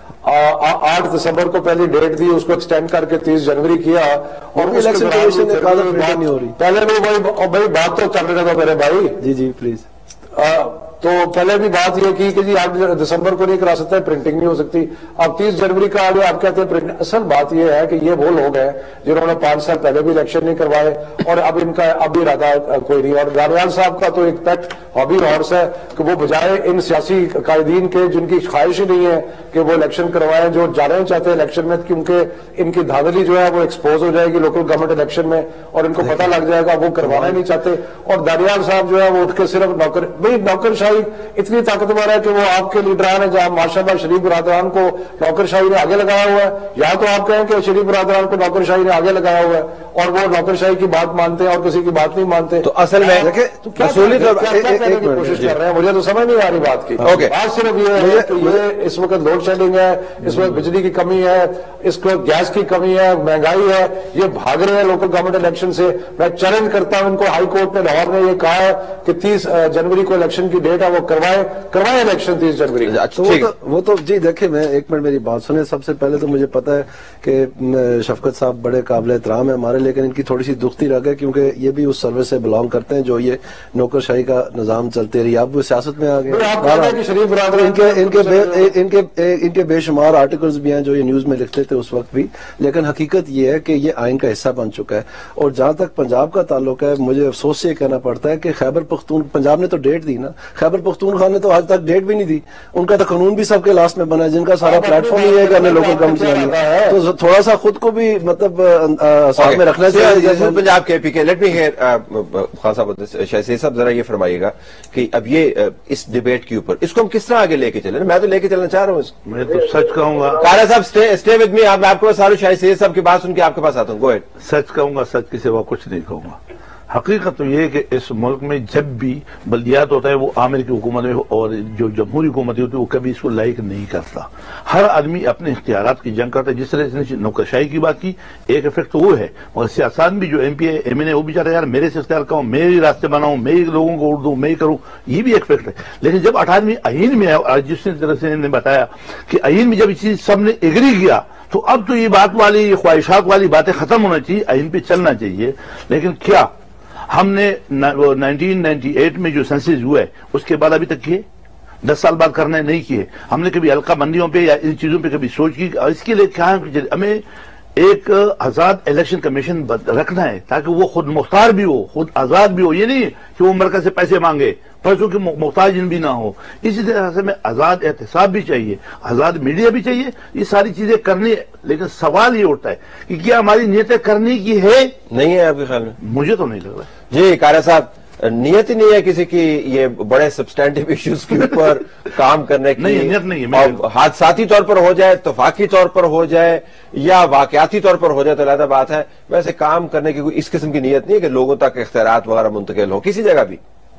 8 दिसंबर को पहली डेट दी, उसको एक्सटेंड करके 30 जनवरी किया, और इलेक्शन कमीशन ने कहा नहीं हो रही। पहले भी भाई बात तो करने का मेरे भाई। जी जी प्लीज। तो पहले भी बात ये की कि जी 8 दिसंबर को नहीं करा सकते, प्रिंटिंग नहीं हो सकती। अब 30 जनवरी का आगे आप कहते हैं प्रिंटिंग। असल बात ये है कि ये वो लोग हैं जिन्होंने 5 साल पहले भी इलेक्शन नहीं करवाए और अब इनका अभी इरादा कोई नहीं। और दानियाल साहब का तो एक पेट हॉबी हॉर्स है कि वो बजाय इन सियासी कायदीन के जिनकी ख्वाहिश ही नहीं है कि वो इलेक्शन करवाएं, जो जाना चाहते हैं इलेक्शन में, क्योंकि इनकी धांधली जो है वो एक्सपोज हो जाएगी लोकल गवर्नमेंट इलेक्शन में और इनको पता लग जाएगा, वो करवाना नहीं चाहते। और दानियाल साहब जो है वो उठ के सिर्फ नौकरशाही नौकरशाही इतनी ताकतवर है कि वो आपके लीडरान है, जहां माशाल्लाह शरीफ बरादरान को नौकरशाही ने आगे लगाया हुआ है, या तो आप कहें कि शरीफ बरादरान को नौकरशाही ने आगे लगाया हुआ है और वो नौकरशाही की बात मानते हैं और किसी की बात नहीं मानते। तो असल में देखिए कहने की कोशिश कर रहे हैं, मुझे तो समझ नहीं आ रही बात की। बात सिर्फ ये है कि ये इस वक्त लोड शेडिंग है, इस वक्त बिजली की कमी है, इस वक्त गैस की कमी है, महंगाई है, ये भाग रहे हैं लोकल गवर्नमेंट इलेक्शन से। मैं चैलेंज करता हूं इनको, हाई कोर्ट ने लाहौर ने ये कहा है कि 30 जनवरी को इलेक्शन की डेट है, वो करवाए इलेक्शन 30 जनवरी को। वो तो जी देखिए, मैं एक मिनट मेरी बात सुने। सबसे पहले तो मुझे पता है कि शफकत साहब बड़े काबिल एहतराम है हमारे, लेकिन इनकी थोड़ी सी दुखती रह गई क्योंकि ये भी उस सर्विस से बिलोंग करते हैं जो ये नौकरशाही का निजाम चलते रही। अब वो सियासत में आ गए। इनके बेशुमार आर्टिकल्स भी हैं जो ये न्यूज में लिखते थे उस वक्त भी, लेकिन हकीकत ये है कि ये आइन का हिस्सा बन चुका है। और जहां तक पंजाब का ताल्लुक है, मुझे अफसोस से कहना पड़ता है कि खैबर पख्तून, पंजाब ने तो डेट दी ना, खैबर पख्तूनख्वा ने तो आज तक डेट भी नहीं दी। उनका तो कानून भी सबके लास्ट में बना है, जिनका सारा प्लेटफॉर्म ही है कि हमें लोकल गवर्नमेंट चलानी है। तो थोड़ा सा खुद को भी मतलब साथ में रखना चाहिए। पंजाब के PK let me hear Khan साहब, शहसेद साहब जरा ये फरमाइएगा कि अब ये इस डिबेट के ऊपर इसको हम किस तरह आगे लेके चले। मैं तो लेके चलना चाह रहा हूँ इसको। मैं तो सच कहूंगा, कारा साहब स्टे विद मी। मैं आपको सारू शहसेद साहब की बात सुन के आपके पास आता हूँ। Go ahead. सच कहूंगा, सच के सिवा कुछ नहीं कहूंगा। हकीकत तो ये है कि इस मुल्क में जब भी बल्दियात होता है वो आमिर की हुकूमत में और जो जमहूरी हुकूमत होती है वो कभी इसको लाइक नहीं करता। हर आदमी अपने इख्तियारात की जंग करता है। जिस तरह से नौकरशाही की बात की, एक इफेक्ट तो वो है, मगर सियासत भी जो MP है MN है वो भी चाहता है यार मेरे से इख्तियार कहूँ, मैं ही रास्ते बनाऊं, मैं ही लोगों को उड़ दूं, मैं ही करूं, ये भी एक इफेक्ट है। लेकिन जब 18वीं आइन में आया, जिस तरह से इन्होंने बताया कि आइन में जब इस चीज सबने एग्री किया, तो अब तो ये बात वाली, ये ख्वाहिशात वाली बातें खत्म होना चाहिए, आइन पे चलना चाहिए। लेकिन क्या हमने 1998 में जो सेंसस हुआ है उसके बाद अभी तक किए? 10 साल बाद करने नहीं किए। हमने कभी हल्का बंदियों पे या इन चीजों पे कभी सोच की? इसके लिए क्या है, हमें एक आजाद इलेक्शन कमीशन रखना है ताकि वो खुद मुख्तार भी हो, खुद आजाद भी हो। ये नहीं कि वो मरकज से पैसे मांगे, पैसों की मोहताज भी ना हो। इसी तरह से हमें आजाद एहतसाब भी चाहिए, आजाद मीडिया भी चाहिए, ये सारी चीजें करनी है। लेकिन सवाल ये उठता है कि क्या हमारी नीयतें करने की है? नहीं है आपके ख्याल में? मुझे तो नहीं लग रहा। जी कारा साहब, नियत ही नहीं है किसी की ये बड़े सब्सटैंटिव इश्यूज के ऊपर काम करने की? नहीं, नियत नहीं है। और हादसाती तौर पर हो जाए, तफाकी तौर पर हो जाए या वाकयाती तौर पर हो जाए तो अलग बात है। वैसे काम करने की कोई इस किस्म की नियत नहीं है कि लोगों तक इख्तियारात वगैरह मुंतकिल हो किसी जगह भी?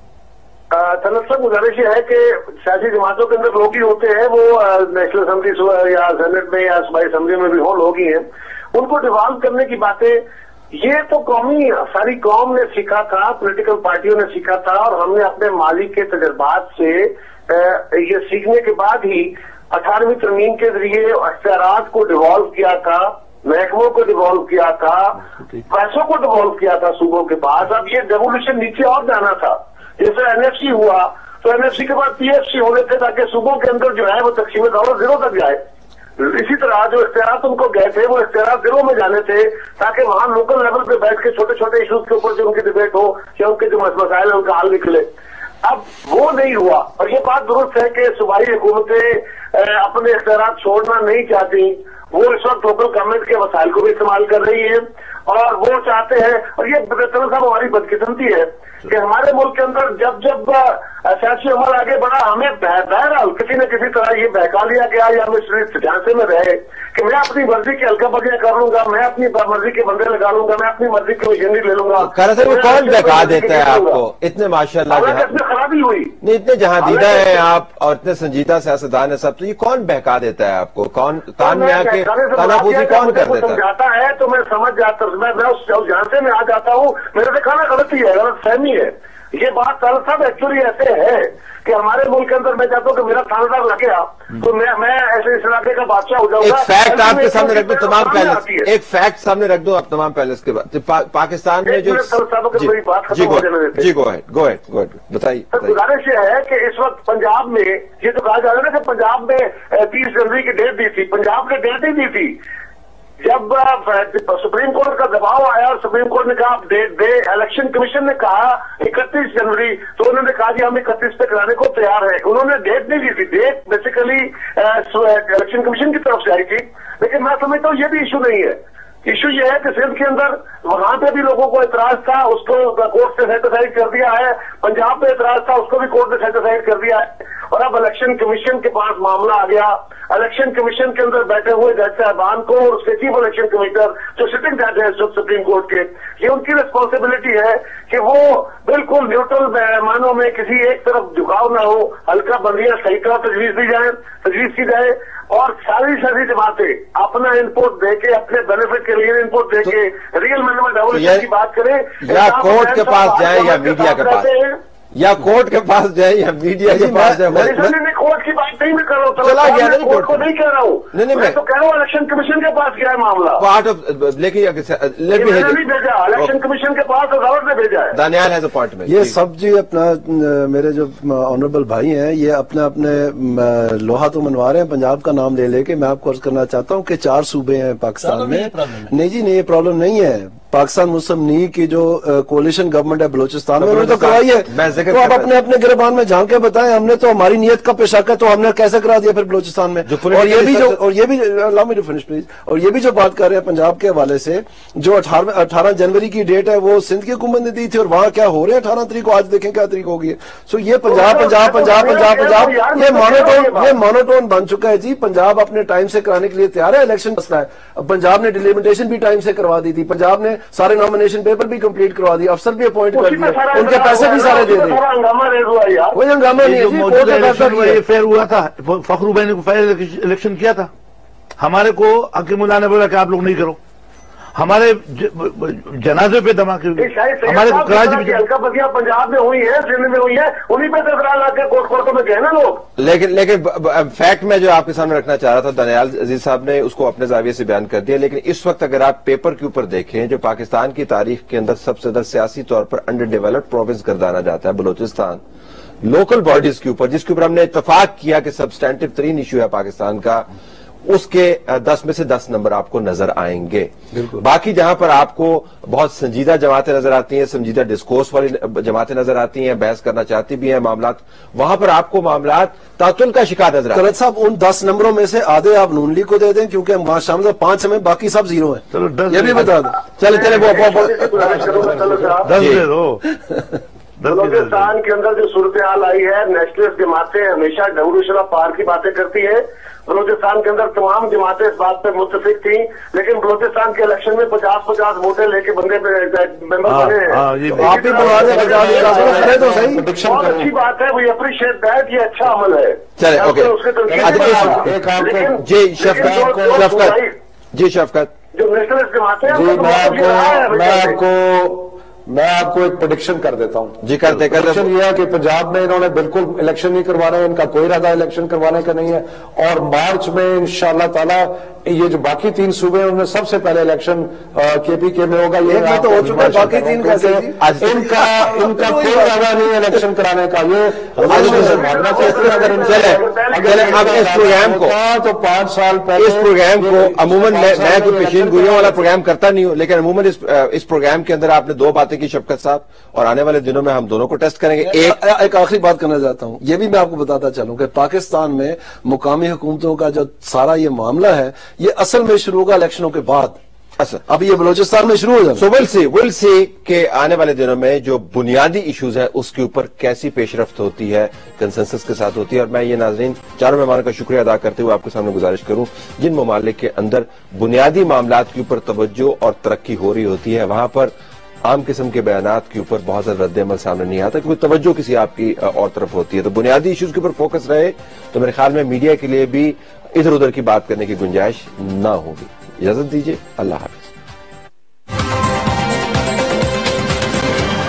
तलत साहब, गुजारिश है कि सियासी जमातों के अंदर लोग ही होते हैं, वो नेशनल असेंबली या सेनेट में या सूबाई असेंबली में भी हो लोग ही हैं, उनको डिवॉल्व करने की बातें ये तो कौमी सारी कौम ने सीखा था, पॉलिटिकल पार्टियों ने सीखा था, और हमने अपने माजी के तजर्बात से ये सीखने के बाद ही 18वीं तरमीम के जरिए अख्तियारात को डिवॉल्व किया था, महकमों को डिवॉल्व किया था, पैसों को डिवॉल्व किया था सूबों के पास। अब ये रेवोल्यूशन नीचे और जाना था। जैसे NFC हुआ तो NFC के बाद PFC होने थे ताकि सूबों के अंदर जो है वो तकसीम दौलत जीरो तक जाए। इसी तरह जो इख्तियारात उनको गए थे वो इख्तियारात जीरो में जाने थे ताकि वहां लोकल लेवल पे बैठ के छोटे छोटे इश्यूज के ऊपर जो उनकी डिबेट हो या उनके जो मसाइल है उनका हल निकले। अब वो नहीं हुआ, और ये बात दुरुस्त है कि सूबाई हुकूमतें अपने इख्तियारात छोड़ना नहीं चाहती। वो इस वक्त लोकल गवर्नमेंट के वसाइल को भी इस्तेमाल कर रही है और वो चाहते हैं, और ये तलत साहब हमारी बदकिस्मती है कि हमारे मुल्क के अंदर जब जब सियासी अमल आगे बढ़ा, हमें बहरहाल किसी न किसी तरह ये बहका लिया गया या हम इस झांसे में रहे कि मैं अपनी मर्जी की हल्का बगिया कर लूंगा, मैं अपनी मर्जी के बंदे लगा लूंगा, मैं अपनी मर्जी की मशीनरी ले लूंगा। वो कौन बहका देता है आपको? इतने माशाल्लाह इसमें खराबी हुई नहीं, इतने जहां दीदा है आप और इतने संजीदा सियासतदान है सब, तो ये कौन बहका देता है आपको? कौन कान में आके कानाफूसी कौन कर देता है? समझाता है तो मैं समझ जाता, मैं उस झांसे में आ जाता हूँ। मेरे से खाना गलती है, गलत फहमी है। ये बात तलत साहब एक्चुअली ऐसे है कि हमारे मुल्क के अंदर मैं चाहता हूँ कि मेरा थानेदार लगे तो मैं ऐसे इस इलाके का बादशाह हो जाऊंगा। एक फैक्ट आपके सामने रख दो तमाम पहले, एक फैक्ट सामने रख दो आप तमाम पहले, इसके बाद पाकिस्तान में जो जी गो अहेड बताइए। गुजारिश ये है कि इस वक्त पंजाब में ये तो कहा जा रहा है ना कि पंजाब में 30 जनवरी की डेट दी थी। पंजाब ने डेट ही दी थी। जब सुप्रीम कोर्ट का दबाव आया और सुप्रीम कोर्ट ने कहा डेट दे, इलेक्शन कमीशन ने कहा 31 जनवरी, तो उन्होंने कहा कि हम 31 पे कराने को तैयार है। उन्होंने डेट नहीं दी थी। डेट बेसिकली इलेक्शन कमीशन की तरफ से आई थी। लेकिन मैं समझता हूँ ये भी इशू नहीं है। इशू ये है कि सिंध के अंदर वहां पे भी लोगों को एतराज था, उसको कोर्ट से सेटिसाइड कर दिया है। पंजाब पे एतराज था, उसको भी कोर्ट ने सेटिसाइड कर दिया है। और अब इलेक्शन कमीशन के पास मामला आ गया। इलेक्शन कमीशन के अंदर बैठे हुए जज साहबान को और उसके चीफ इलेक्शन कमिश्नर जो सिटिंग जज है सुप्रीम कोर्ट के, ये उनकी रिस्पॉन्सिबिलिटी है कि वो बिल्कुल न्यूट्रल मानों में किसी एक तरफ झुकाव ना हो, हल्का बंदियां सही तरह तजवीज की जाए और सारी जमातें अपना इनपुट देके, अपने बेनिफिट के लिए इनपुट देके रियल मैन में डेवलपमेंट की बात करें। या कोर्ट के पास जाए या मीडिया के पास, या कोर्ट के पास जाए या मीडिया के पास जाए। मैं कोर्ट की बात नहीं कर रहा हूँ, चला गया नहीं, कोर्ट को नहीं कह रहा हूँ। नहीं, मैं तो कह रहा हूँ इलेक्शन कमीशन के पास गया है मामला। पार्ट ऑफ लेकिन मैंने नहीं भेजा, इलेक्शन कमीशन के पास अदालत ने भेजा है। दानियाल है पॉइंट में ये सब जी अपना मेरे जो ऑनरेबल भाई हैं ये अपने लोहा तो मनवा रहे हैं पंजाब का नाम ले लेके। मैं आपको अर्ज करना चाहता हूँ कि 4 सूबे हैं पाकिस्तान में। नहीं जी नहीं, ये प्रॉब्लम नहीं है। पाकिस्तान मुस्लिम लीग की जो कोalition गवर्नमेंट है बलूचिस्तान में, उन्होंने तो करवाई है। तो आप अपने अपने गिरबान में झांक के बताएं, हमने तो हमारी नियत का पेशा है तो हमने कैसे करा दिया फिर बलूचिस्तान में। और ये भी allow me to finish please, और ये भी जो बात कर रहे हैं पंजाब के हवाले से, जो 18 जनवरी की डेट है वो सिंध की हुकूमत ने दी थी और वहां क्या हो रहे हैं 18 तारीख को, आज देखें क्या तारीख होगी। सो ये पंजाब ये मोनोटोन बन चुका है जी। पंजाब अपने टाइम से कराने के लिए तैयार है, इलेक्शन मसला है। पंजाब ने डिलिमिटेशन भी टाइम से करवा दी थी, पंजाब ने सारे नॉमिनेशन पेपर भी कंप्लीट करवा दिए, अफसर भी अपॉइंट कर दिए, उनके पैसे भी सारे दे दिए। कोई हंगामा नहीं है, फेयर हुआ था। फखरू भाई ने फेयर इलेक्शन किया था। हमारे को हकीमुल्लाह ने बोला कि आप लोग नहीं करो, हमारे जनाजे पे धमाके, हमारे को कराची में हल्का बदियां पंजाब में हुई है, सिंध में हुई है, उन्हीं पे तकरार लाके कोर्टों में गए ना लोग। लेकिन फैक्ट में जो आपके सामने रखना चाह रहा था, दानियाल अजीज साहब ने उसको अपने जाविये से बयान कर दिया। लेकिन इस वक्त अगर आप पेपर के ऊपर देखें, जो पाकिस्तान की तारीख के अंदर सबसे ज्यादा सियासी तौर पर अंडर डेवलप्ड प्रोविंस गर्दाना जाता है बलूचिस्तान, लोकल बॉडीज के ऊपर, जिसके ऊपर हमने इत्तेफाक किया कि सबस्टैंटिव तरीन इशू है पाकिस्तान का, उसके 10 में से 10 नंबर आपको नजर आएंगे। बाकी जहां पर आपको बहुत संजीदा जमातें नजर आती हैं, संजीदा डिस्कोर्स वाली जमातें नजर आती हैं, बहस करना चाहती भी हैं मामलात, वहां पर आपको मामलात तातुल का शिकार नजर आते हैं। तलत साहब, उन 10 नंबरों में से आधे आप नून लीग को दे दें क्योंकि शाम को 5 में बाकी सब 0 है। चलो ये भी बता दो। चले बलूचिस्तान के अंदर जो सूरत हाल आई है, नेशनलिस्ट जमातें हमेशा डबरूशरा पार की बातें करती है। बलूचिस्तान के अंदर तमाम जमातें इस बात पे मुत्तफिक थी, लेकिन बलूचिस्तान के इलेक्शन में 50-50 वोटें लेके बंदे मेंबर बने हैं। आप ही बनवा दें तो सही। बहुत अच्छी बात है, वी अप्रिशिएट दैट, ये अच्छा अमल है। चले ओके जी शफकत जो नेशनलिस्ट जमातें हैं, मैं आपको एक प्रेडिक्शन कर देता हूं जी। करते प्रेडिक्शन यह है कि पंजाब में इन्होंने बिल्कुल इलेक्शन नहीं करवाना है, इनका कोई इरादा इलेक्शन करवाने का नहीं है। और मार्च में इंशाअल्लाह ताला ये जो बाकी 3 सूबे हैं उनमें सबसे पहले इलेक्शन केपीके में होगा। ये तो हो चुका है, बाकी 3 का इनका कोई इरादा नहीं है इलेक्शन कराने का। ये भागना चाहते हैं। अगर आप इस प्रोग्राम को तो 5 साल पहले इस प्रोग्राम को अमूमन मैं कोई पेशीन गोइयों वाला प्रोग्राम करता नहीं हूं, लेकिन अमूमन इस प्रोग्राम के अंदर आपने 2 बातें की शफकत साहब, और आने वाले दिनों में हम दोनों को टेस्ट करेंगे। एक आखिरी बात करना चाहता हूं, ये भी मैं आपको बताता चलूं कि पाकिस्तान में मुकामी हुकूमतों का जो सारा ये मामला है, ये असल में शुरू होगा इलेक्शनों के बाद। अब ये बलूचिस्तान में शुरू हो जाए। सो विल सी के आने वाले दिनों में जो बुनियादी इश्यूज है उसके ऊपर कैसी पेशरफ्त होती है, कंसेंसस के साथ होती है। और मैं ये नाज़रीन चारों मेहमानों का शुक्रिया अदा करते हुए आपके सामने गुजारिश करूं, जिन ममालिक के अंदर बुनियादी मामलात के ऊपर तवज्जो और तरक्की हो रही होती है, वहां पर आम किस्म के बयानात के ऊपर बहुत ज्यादा रद्द-ए-अमल सामने नहीं आता, क्योंकि तवज्जो किसी आपकी और तरफ होती है। तो बुनियादी इश्यूज के ऊपर फोकस रहे तो मेरे ख्याल में मीडिया के लिए भी इधर उधर की बात करने की गुंजाइश ना होगी। इजाजत दीजिए, अल्लाह हाफिज।